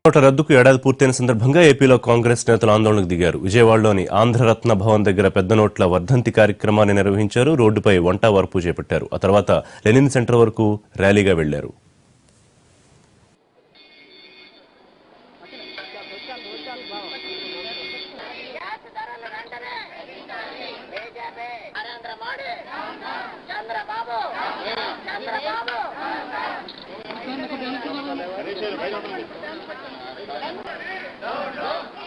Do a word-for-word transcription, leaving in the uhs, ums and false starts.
నోట్ల రద్దుకు ఏడాది పూర్తయిన సందర్భంగా ఏపీలో కాంగ్రెస్ నేతలు ఆందోళనకు దిగారు. విజయవాడలోని ఆంధ్రరత్న భవన్ దగ్గర పెద్ద నోట్ల వర్ధంతి కార్యక్రమాన్ని నిర్వహించారు. రోడ్డుపై వంట వార్పు చేపట్టారు. ఆ తర్వాత లెనిన్ సెంటర్ వరకు ర్యాలీగా వెళ్లారు. No, no.